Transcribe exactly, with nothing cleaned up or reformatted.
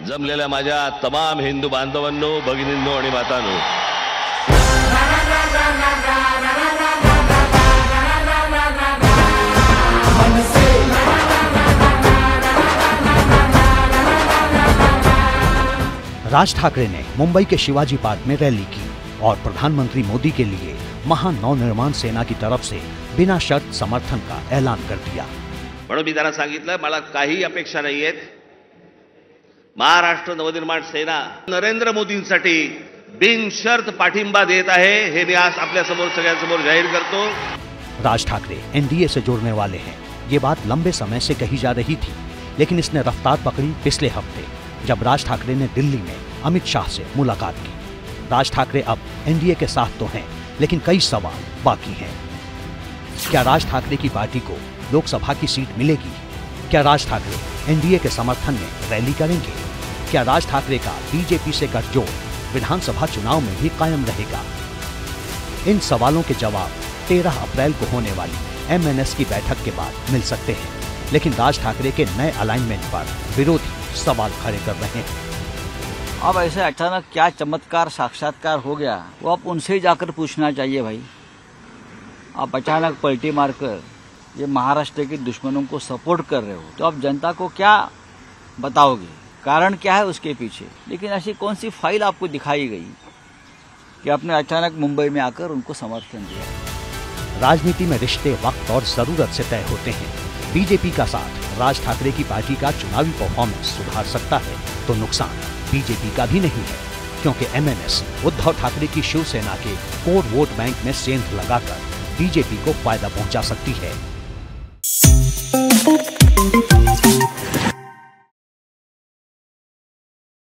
जमलेल्या माझ्या तमाम हिंदू बांधवांनो, भगिनींनो आणि मातांनो, राज ठाकरे ने मुंबई के शिवाजी पार्क में रैली की और प्रधानमंत्री मोदी के लिए महान नवनिर्माण सेना की तरफ से बिना शर्त समर्थन का ऐलान कर दिया। म्हणून मी त्यांना सांगितलं, मला काही अपेक्षा नाहीयेत। महाराष्ट्र नवनिर्माण सेना नरेंद्र मोदींसाठी बिनशर्त पाठिंबा देत आहे, हे मी आज आपल्या समोर सगळ्यांसमोर जाहीर करतो। राज ठाकरे एनडीए से जुड़ने वाले हैं, ये बात लंबे समय से कही जा रही थी, लेकिन इसने रफ्तार पकड़ी पिछले हफ्ते जब राज ठाकरे ने दिल्ली में अमित शाह से मुलाकात की। राज ठाकरे अब एनडीए के साथ तो हैं, लेकिन कई सवाल बाकी हैं। क्या राज ठाकरे की पार्टी को लोकसभा की सीट मिलेगी? क्या राज ठाकरे एनडीए के समर्थन में रैली करेंगे? क्या राज ठाकरे का बीजेपी से गठजोड़ विधानसभा चुनाव में भी कायम रहेगा? इन सवालों के जवाब तेरह अप्रैल को होने वाली एमएनएस की बैठक के बाद मिल सकते हैं, लेकिन राज ठाकरे के नए अलाइनमेंट पर विरोधी सवाल खड़े कर रहे हैं। अब ऐसे अचानक क्या चमत्कार साक्षात्कार हो गया, वो आप उनसे ही जाकर पूछना चाहिए भाई। आप अचानक पलटी मारकर ये महाराष्ट्र के दुश्मनों को सपोर्ट कर रहे हो, तो आप जनता को क्या बताओगे? कारण क्या है उसके पीछे? लेकिन ऐसी कौन सी फाइल आपको दिखाई गई कि आपने अचानक मुंबई में आकर उनको समर्थन दिया? राजनीति में रिश्ते वक्त और जरूरत से तय होते हैं। बीजेपी का साथ राज ठाकरे की पार्टी का चुनावी परफॉर्मेंस सुधार सकता है, तो नुकसान बीजेपी का भी नहीं है, क्योंकि एमएनएस उद्धव ठाकरे की शिवसेना के कोर वोट बैंक में सेंध लगाकर बीजेपी को फायदा पहुंचा सकती है।